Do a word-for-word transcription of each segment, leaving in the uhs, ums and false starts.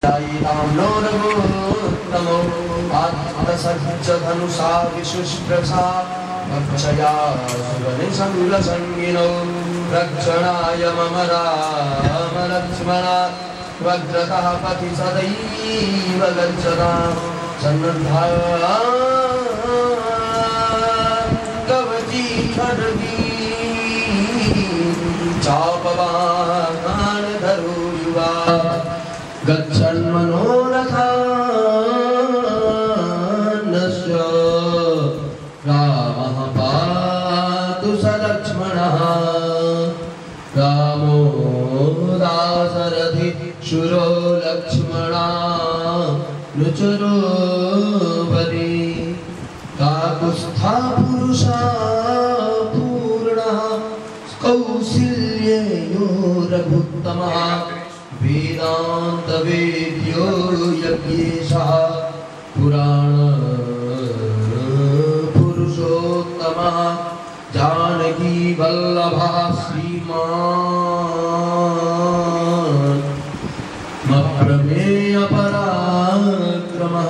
नमो आत्मसज्जधनुषा विशुष्प्रसा भक्षया सुरनिसङ्गसङ्गिनो रक्षणाय मम राम लक्ष्मणा वज्रतः पथि सदैव गच्छतां सन्नद्धा कवची खड्गी चापवाहन धरो युवा गच्छन्मनोरथान्नस्य रामः पातु स लक्ष्मणः रामो दाशरथि शूरो लक्ष्मणा नुचरो बली काकुत्स्था पुरुषा पूर्णः कौसल्ययो रघुत्तमः वेदांत वेद्यो यज्ञेशः पुराण पुरुषोत्तमः जानकी वल्लभः श्रीमान् मप्रमेय पराक्रमः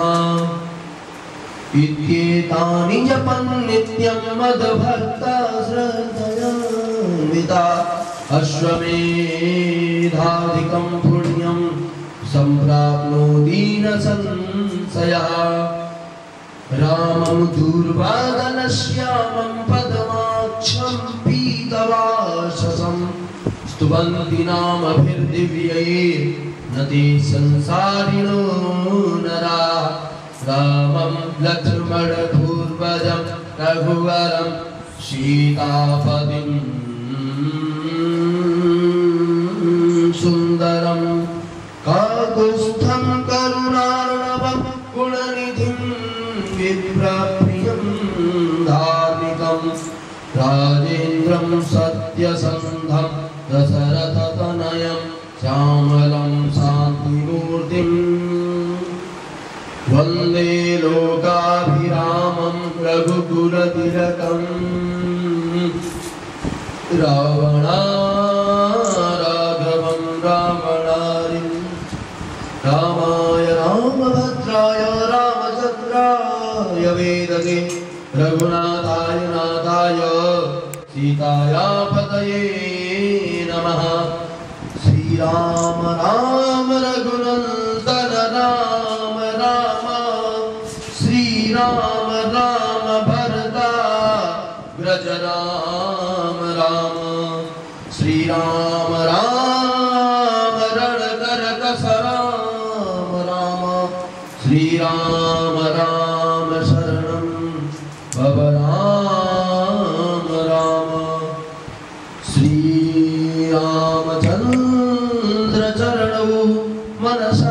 इत्येतानि जपन् नित्यं मद्भक्ता श्रद्धयान्विता अश्वमेधाधिकं पुण्यं सम्प्राप्नोति न संशयः रामं दूर्वादनश्यामं पद्माक्षं पीतवाससं स्तुवन्ति नामभिर्दिव्यैर्न ते संसारिणो नराः रामं लक्ष्मणपूर्वजं रघुवरं सीतापतिं सुंदरम काकुत्स्थं करुणार्णवं गुणनिधिं विप्रप्रियं धार्मिकं राजेन्द्रं सत्यसन्धं दशरथतनयं श्यामलं शान्तिमूर्तिं वन्दे लोकाभिरामं रघुकुलतिलकं रावणा रामाय रामभद्राय रामचन्द्राय वेदसे रघुनाथाय नाथाय सीताया पतये नमः श्रीराम राम रघुनन्दन राम राम श्रीराम राम भरता व्रज राम राम श्रीराम राम रणकरकस राम राम श्रीराम राम शरणं भव राम राम श्रीरामचन्द्र चरणौ मनसा